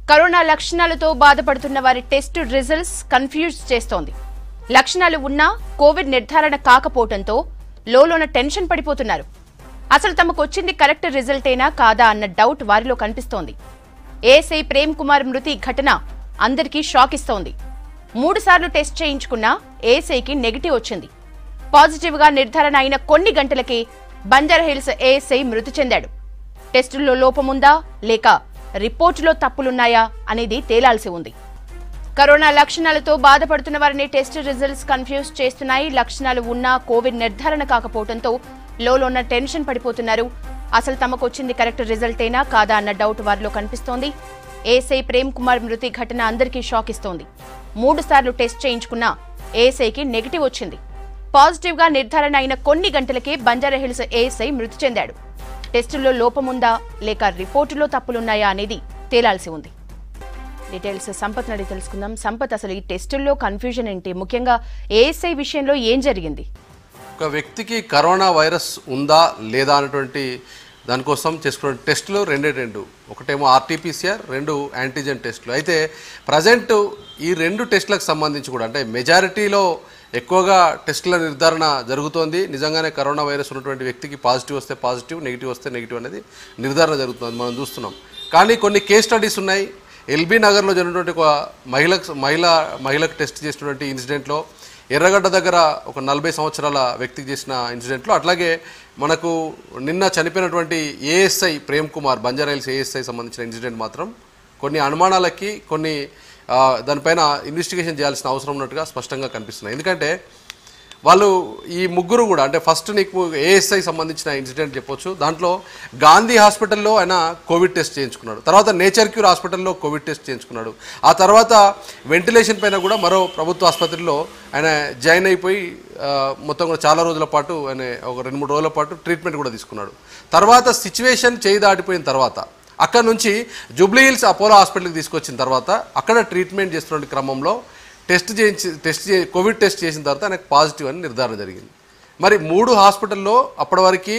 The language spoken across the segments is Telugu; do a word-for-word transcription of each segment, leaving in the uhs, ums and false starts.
కరోనా లక్షణాలతో బాధపడుతున్న వారి టెస్ట్ రిజల్ట్స్ కన్ఫ్యూజ్ చేస్తోంది. లక్షణాలు ఉన్నా కోవిడ్ నిర్ధారణ కాకపోవడంతో లోలోన టెన్షన్ పడిపోతున్నారు. అసలు తమకు వచ్చింది కరెక్ట్ రిజల్టేనా కాదా అన్న డౌట్ వారిలో కనిపిస్తోంది. ఏఎస్ఐ ప్రేమ్ కుమార్ మృతి ఘటన అందరికీ షాక్ ఇస్తోంది. మూడు సార్లు టెస్ట్ చేయించుకున్నా ఏఎస్ఐకి నెగిటివ్ వచ్చింది. పాజిటివ్ గా నిర్ధారణ అయిన కొన్ని గంటలకే బంజారాహిల్స్ ఏఎస్ఐ మృతి చెందాడు. టెస్టుల్లో లోపముందా లేక రిపోర్టులో తప్పులున్నాయా అనేది తేలాల్సి ఉంది. కరోనా లక్షణాలతో బాధపడుతున్న వారిని టెస్ట్ రిజల్ట్స్ కన్ఫ్యూజ్ చేస్తున్నాయి. లక్షణాలు ఉన్నా కోవిడ్ నిర్ధారణ కాకపోవడంతో లోలోన టెన్షన్ పడిపోతున్నారు. అసలు తమకు వచ్చింది కరెక్ట్ రిజల్టేనా కాదా అన్న డౌట్ వారిలో కనిపిస్తోంది. ఏఎస్ఐ ప్రేమ్ కుమార్ మృతి ఘటన అందరికీ షాక్ ఇస్తోంది. మూడు సార్లు టెస్ట్ చేయించుకున్నా ఏఎస్ఐకి నెగిటివ్ వచ్చింది. పాజిటివ్ గా నిర్ధారణ అయిన కొన్ని గంటలకే బంజారాహిల్స్ ఏఎస్ఐ మృతి చెందాడు. టెస్టుల్లో లోపముందా లేక రిపోర్టులో తప్పులున్నాయా అనేది తేలాల్సి ఉంది. డీటెయిల్స్ సంపత్ నడి తెలుసుకుందాం. సంపత్, అసలు ఈ టెస్టుల్లో కన్ఫ్యూజన్ ఏంటి? ముఖ్యంగా ఏఎస్ఐ విషయంలో ఏం జరిగింది? ఒక వ్యక్తికి కరోనా వైరస్ ఉందా లేదా అనేటువంటి దానికోసం చేసుకున్న టెస్టులు రెండే రెండు. ఒకటేమో ఆర్టీపీసీఆర్, రెండు యాంటీజెన్ టెస్టులు. అయితే ప్రజెంట్ ఈ రెండు టెస్టులకు సంబంధించి కూడా అంటే మెజారిటీలో ఎక్కువగా టెస్టుల నిర్ధారణ జరుగుతోంది. నిజంగానే కరోనా వైరస్ ఉన్నటువంటి వ్యక్తికి పాజిటివ్ వస్తే పాజిటివ్, నెగిటివ్ వస్తే నెగిటివ్ అనేది నిర్ధారణ జరుగుతుంది, మనం చూస్తున్నాం. కానీ కొన్ని కేస్ స్టడీస్ ఉన్నాయి. ఎల్బీ నగర్లో జరిగినటువంటి ఒక మహిళకు మహిళ మహిళకు టెస్ట్ చేసినటువంటి ఇన్సిడెంట్లో, ఎర్రగడ్డ దగ్గర ఒక నలభై సంవత్సరాల వ్యక్తికి చేసిన ఇన్సిడెంట్లో, అట్లాగే మనకు నిన్న చనిపోయినటువంటి ఏఎస్ఐ ప్రేమ్ కుమార్ బంజారాహిల్స్ ఏఎస్ఐ సంబంధించిన ఇన్సిడెంట్ మాత్రం కొన్ని అనుమానాలకి కొన్ని దానిపైన ఇన్వెస్టిగేషన్ చేయాల్సిన అవసరం ఉన్నట్టుగా స్పష్టంగా కనిపిస్తున్నాయి. ఎందుకంటే వాళ్ళు ఈ ముగ్గురు కూడా అంటే ఫస్ట్ నీకు ఏఎస్ఐ సంబంధించిన ఇన్సిడెంట్ చెప్పొచ్చు. దాంట్లో గాంధీ హాస్పిటల్లో ఆయన కోవిడ్ టెస్ట్ చేయించుకున్నాడు. తర్వాత నేచర్ క్యూర్ హాస్పిటల్లో కోవిడ్ టెస్ట్ చేయించుకున్నాడు. ఆ తర్వాత వెంటిలేషన్ పైన కూడా మరో ప్రభుత్వ ఆసుపత్రిలో ఆయన జాయిన్ అయిపోయి మొత్తం కూడా చాలా రోజుల పాటు ఆయన ఒక రెండు మూడు రోజుల పాటు ట్రీట్మెంట్ కూడా తీసుకున్నాడు. తర్వాత సిచ్యువేషన్ చేయి దాటిపోయిన తర్వాత అక్కడ నుంచి జూబ్లీహిల్స్ అపోలో హాస్పిటల్కి తీసుకొచ్చిన తర్వాత అక్కడ ట్రీట్మెంట్ చేస్తున్న క్రమంలో టెస్ట్ చేయించి టెస్ట్ చే కోవిడ్ టెస్ట్ చేసిన తర్వాత ఆయనకు పాజిటివ్ అని నిర్ధారణ జరిగింది. మరి మూడు హాస్పిటల్లో అప్పటి వరకు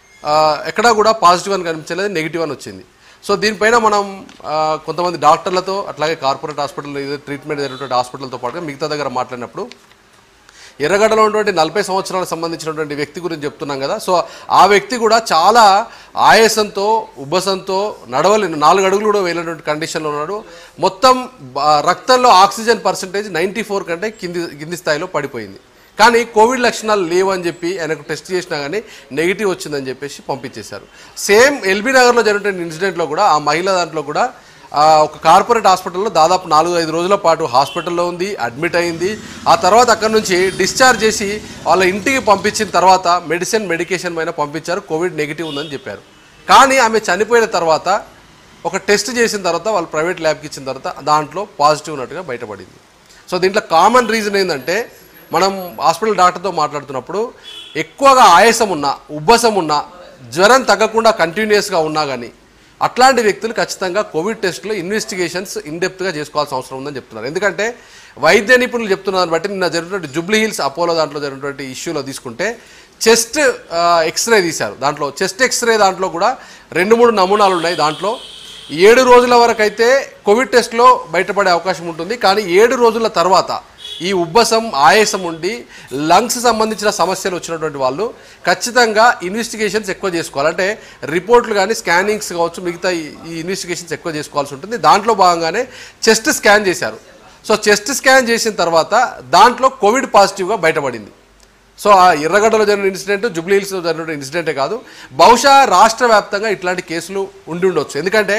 ఎక్కడా కూడా పాజిటివ్ అని కనిపించలేదు, నెగిటివ్ అని వచ్చింది. సో దీనిపైన మనం కొంతమంది డాక్టర్లతో అట్లాగే కార్పొరేట్ హాస్పిటల్ ట్రీట్మెంట్ జరిగినటువంటి హాస్పిటల్తో పాటుగా మిగతా దగ్గర మాట్లాడినప్పుడు ఎర్రగడ్డలో ఉన్నటువంటి నలభై సంవత్సరాలకు సంబంధించినటువంటి వ్యక్తి గురించి చెప్తున్నాం కదా. సో ఆ వ్యక్తి కూడా చాలా ఆయాసంతో ఉబ్బసంతో నడవలే నాలుగు అడుగులు కూడా వెళ్ళినటువంటి కండిషన్లో ఉన్నాడు. మొత్తం రక్తంలో ఆక్సిజన్ పర్సంటేజ్ నైంటీ ఫోర్ కంటే కింది కింది స్థాయిలో పడిపోయింది. కానీ కోవిడ్ లక్షణాలు లేవని చెప్పి ఆయనకు టెస్ట్ చేసినా కానీ నెగిటివ్ వచ్చిందని చెప్పేసి పంపించేశారు. సేమ్ ఎల్బీ నగర్లో జరిగినటువంటి ఇన్సిడెంట్లో కూడా ఆ మహిళ దాంట్లో కూడా ఒక కార్పొరేట్ హాస్పిటల్లో దాదాపు నాలుగు ఐదు రోజుల పాటు హాస్పిటల్లో ఉంది, అడ్మిట్ అయింది. ఆ తర్వాత అక్కడ నుంచి డిశ్చార్జ్ చేసి వాళ్ళ ఇంటికి పంపించిన తర్వాత మెడిసిన్ మెడికేషన్ పైన పంపించారు, కోవిడ్ నెగిటివ్ ఉందని చెప్పారు. కానీ ఆమె చనిపోయిన తర్వాత ఒక టెస్ట్ చేసిన తర్వాత వాళ్ళు ప్రైవేట్ ల్యాబ్కి ఇచ్చిన తర్వాత దాంట్లో పాజిటివ్ ఉన్నట్టుగా బయటపడింది. సో దీంట్లో కామన్ రీజన్ ఏంటంటే మనం హాస్పిటల్ డాక్టర్తో మాట్లాడుతున్నప్పుడు ఎక్కువగా ఆయాసం ఉన్నా, ఉబ్బసం ఉన్నా, జ్వరం తగ్గకుండా కంటిన్యూస్గా ఉన్నా కానీ అట్లాంటి వ్యక్తులు ఖచ్చితంగా కోవిడ్ టెస్ట్లో ఇన్వెస్టిగేషన్స్ ఇన్డెప్త్గా చేసుకోవాల్సిన అవసరం ఉందని చెప్తున్నారు. ఎందుకంటే వైద్య నిపుణులు చెప్తున్నారు బట్టి నిన్న జరిగినటువంటి జూబ్లీహిల్స్ అపోలో దాంట్లో జరిగినటువంటి ఇష్యూలో తీసుకుంటే చెస్ట్ ఎక్స్రే తీశారు. దాంట్లో చెస్ట్ ఎక్స్రే దాంట్లో కూడా రెండు మూడు నమూనాలు ఉన్నాయి. దాంట్లో ఏడు రోజుల వరకు అయితే కోవిడ్ టెస్ట్లో బయటపడే అవకాశం ఉంటుంది. కానీ ఏడు రోజుల తర్వాత ఈ ఉబ్బసం ఆయాసం ఉండి లంగ్స్ సంబంధించిన సమస్యలు వచ్చినటువంటి వాళ్ళు ఖచ్చితంగా ఇన్వెస్టిగేషన్స్ ఎక్కువ చేసుకోవాలి. అంటే రిపోర్ట్లు కానీ స్కానింగ్స్ కావచ్చు, మిగతా ఈ ఇన్వెస్టిగేషన్స్ ఎక్కువ చేసుకోవాల్సి ఉంటుంది. దాంట్లో భాగంగానే చెస్ట్ స్కాన్ చేశారు. సో చెస్ట్ స్కాన్ చేసిన తర్వాత దాంట్లో కోవిడ్ పాజిటివ్గా బయటపడింది. సో ఆ ఎర్రగడ్డలో జరిగిన ఇన్సిడెంట్, జూబ్లీహిల్స్లో జరిగిన ఇన్సిడెంటే కాదు, బహుశా రాష్ట్ర వ్యాప్తంగా ఇట్లాంటి కేసులు ఉండి ఉండొచ్చు. ఎందుకంటే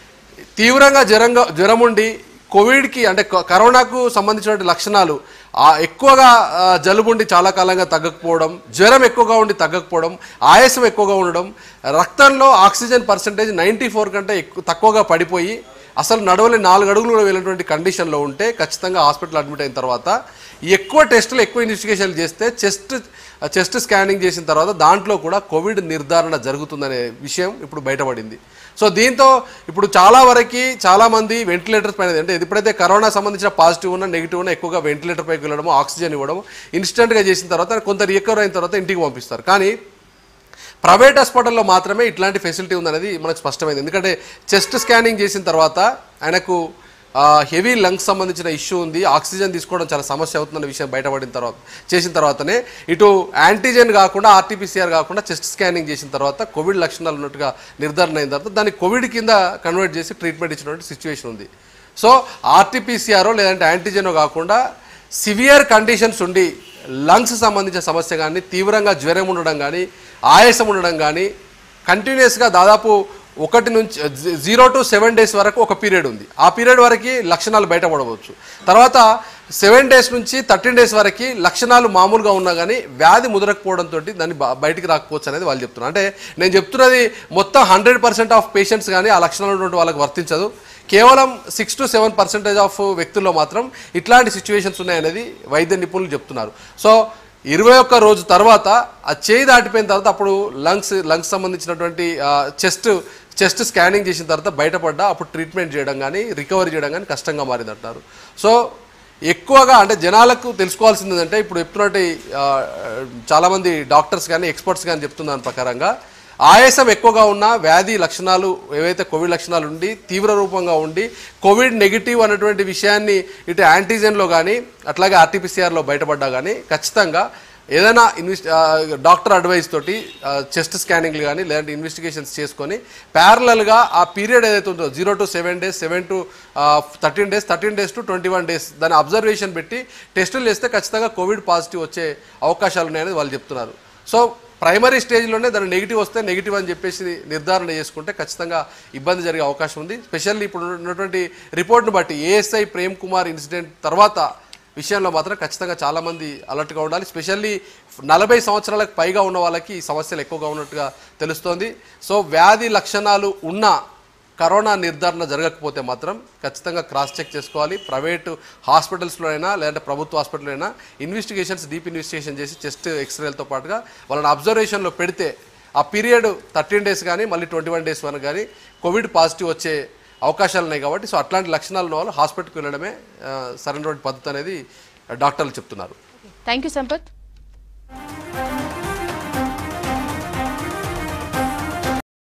తీవ్రంగా జ్వరంగా జ్వరం ఉండి కోవిడ్కి అంటే కరోనాకు సంబంధించిన లక్షణాలు ఎక్కువగా జలుబు ఉండి చాలా కాలంగా తగ్గకపోవడం, జ్వరం ఎక్కువగా ఉండి తగ్గకపోవడం, ఆయాసం ఎక్కువగా ఉండడం, రక్తంలో ఆక్సిజన్ పర్సంటేజ్ నైంటీ ఫోర్ కంటే ఎక్కువ తక్కువగా పడిపోయి అసలు నడవలే నాలుగు అడుగులు కూడా వెళ్ళినటువంటి కండిషన్లో ఉంటే ఖచ్చితంగా హాస్పిటల్ అడ్మిట్ అయిన తర్వాత ఎక్కువ టెస్టులు ఎక్కువ ఇన్వెస్టిగేషన్లు చేస్తే చెస్ట్ చెస్ట్ స్కానింగ్ చేసిన తర్వాత దాంట్లో కూడా కోవిడ్ నిర్ధారణ జరుగుతుందనే విషయం ఇప్పుడు బయటపడింది. సో దీంతో ఇప్పుడు చాలా వరకు చాలామంది వెంటిలేటర్స్ పైన అంటే ఎప్పుడైతే కరోనా సంబంధించిన పాజిటివ్ ఉన్న నెగిటివ్ ఉన్న ఎక్కువగా వెంటిలేటర్ పైకి వెళ్ళడం, ఆక్సిజన్ ఇవ్వడం ఇన్స్టెంట్గా చేసిన తర్వాత కొంత రికవర్ అయిన తర్వాత ఇంటికి పంపిస్తారు. కానీ ప్రైవేట్ హాస్పిటల్లో మాత్రమే ఇట్లాంటి ఫెసిలిటీ ఉందనేది మనకు స్పష్టమైంది. ఎందుకంటే చెస్ట్ స్కానింగ్ చేసిన తర్వాత ఆయనకు హెవీ లంగ్స్ సంబంధించిన ఇష్యూ ఉంది, ఆక్సిజన్ తీసుకోవడం చాలా సమస్య అవుతుందన్న విషయం బయటపడిన తర్వాత చేసిన తర్వాతనే ఇటు యాంటీజెన్ కాకుండా ఆర్టీపీసీఆర్ కాకుండా చెస్ట్ స్కానింగ్ చేసిన తర్వాత కోవిడ్ లక్షణాలు ఉన్నట్టుగా నిర్ధారణ అయిన తర్వాత దాన్ని కోవిడ్ కింద కన్వర్ట్ చేసి ట్రీట్మెంట్ ఇచ్చినటువంటి సిచ్యువేషన్ ఉంది. సో ఆర్టీపీసీఆర్ లేదంటే యాంటీజెనో కాకుండా సివియర్ కండిషన్స్ ఉండి లంగ్స్ సంబంధించిన సమస్య కానీ, తీవ్రంగా జ్వరం ఉండడం కానీ, ఆయాసం ఉండడం కానీ, కంటిన్యూస్గా దాదాపు ఒకటి నుంచి జీరో టు సెవెన్ డేస్ వరకు ఒక పీరియడ్ ఉంది. ఆ పీరియడ్ వరకు లక్షణాలు బయటపడవచ్చు. తర్వాత సెవెన్ డేస్ నుంచి థర్టీన్ డేస్ వరకు లక్షణాలు మామూలుగా ఉన్నా కానీ వ్యాధి ముదరకపోవడంతో దాన్ని బయటికి రాకపోవచ్చు అనేది వాళ్ళు చెప్తున్నారు. అంటే నేను చెప్తున్నది మొత్తం హండ్రెడ్ పర్సెంట్ ఆఫ్ పేషెంట్స్ కానీ ఆ లక్షణాలు ఉన్నటువంటి వాళ్ళకి వర్తించదు. కేవలం six to seven percentage of వ్యక్తుల్లో మాత్రం ఇట్లాంటి సిచ్యువేషన్స్ ఉన్నాయనేది వైద్య నిపుణులు చెప్తున్నారు. సో ఇరవై ఒక్క రోజు తర్వాత ఆ చేయి దాటిపోయిన తర్వాత అప్పుడు లంగ్స్ లంగ్స్ సంబంధించినటువంటి చెస్ట్ చెస్ట్ స్కానింగ్ చేసిన తర్వాత బయటపడ్డా అప్పుడు ట్రీట్మెంట్ చేయడం కానీ రికవరీ చేయడం కానీ కష్టంగా మారిందంటారు. సో ఎక్కువగా అంటే జనాలకు తెలుసుకోవాల్సింది ఏంటంటే ఇప్పుడు చెప్తున్నట్టు చాలామంది డాక్టర్స్ కానీ ఎక్స్పర్ట్స్ కానీ చెప్తున్న దాని ప్రకారంగా ఆయాసం ఎక్కువగా ఉన్న వ్యాధి లక్షణాలు ఏవైతే కోవిడ్ లక్షణాలు ఉండి తీవ్ర రూపంగా ఉండి కోవిడ్ నెగిటివ్ అన్నటువంటి విషయాన్ని ఇటు యాంటీజెన్లో కానీ అట్లాగే ఆర్టీపీసీఆర్లో బయటపడ్డా కానీ ఖచ్చితంగా ఏదైనా ఇన్వెస్ట్ డాక్టర్ అడ్వైస్ తోటి చెస్ట్ స్కానింగ్లు కానీ లేదంటే ఇన్వెస్టిగేషన్స్ చేసుకొని ప్యారలల్గా ఆ పీరియడ్ ఏదైతే ఉందో zero to seven days seven to thirteen days thirteen days to twenty one days దాని అబ్జర్వేషన్ పెట్టి టెస్టులు చేస్తే ఖచ్చితంగా కోవిడ్ పాజిటివ్ వచ్చే అవకాశాలు ఉన్నాయని వాళ్ళు చెప్తున్నారు. సో ప్రైమరీ స్టేజ్లోనే దాని నెగిటివ్ వస్తే నెగిటివ్ అని చెప్పేసి నిర్ధారణ చేసుకుంటే ఖచ్చితంగా ఇబ్బంది జరిగే అవకాశం ఉంది. స్పెషల్లీ ఇప్పుడు ఉన్నటువంటి రిపోర్ట్ను బట్టి ఏఎస్ఐ ప్రేమ్ కుమార్ ఇన్సిడెంట్ తర్వాత విషయంలో మాత్రం ఖచ్చితంగా చాలామంది అలర్ట్గా ఉండాలి. స్పెషల్లీ నలభై సంవత్సరాలకు పైగా ఉన్న వాళ్ళకి ఈ సమస్యలు ఎక్కువగా ఉన్నట్టుగా తెలుస్తోంది. సో వ్యాధి లక్షణాలు ఉన్న కరోనా నిర్ధారణ జరగకపోతే మాత్రం ఖచ్చితంగా క్రాస్ చెక్ చేసుకోవాలి. ప్రైవేటు హాస్పిటల్స్లో అయినా లేదంటే ప్రభుత్వ హాస్పిటల్లో అయినా ఇన్వెస్టిగేషన్స్ డీప్ ఇన్వెస్టిగేషన్ చేసి చెస్ట్ ఎక్స్రేలతో పాటుగా వాళ్ళని అబ్జర్వేషన్లో పెడితే ఆ పీరియడ్ థర్టీన్ డేస్ కానీ మళ్ళీ ట్వంటీ వన్ డేస్ వరకు కానీ కోవిడ్ పాజిటివ్ వచ్చే అవకాశాలు ఉన్నాయి. కాబట్టి సో అట్లాంటి లక్షణాలు ఉన్న వాళ్ళు హాస్పిటల్కి వెళ్ళడమే సరైనటువంటి పద్ధతి అనేది డాక్టర్లు చెప్తున్నారు. Thank you Sampath.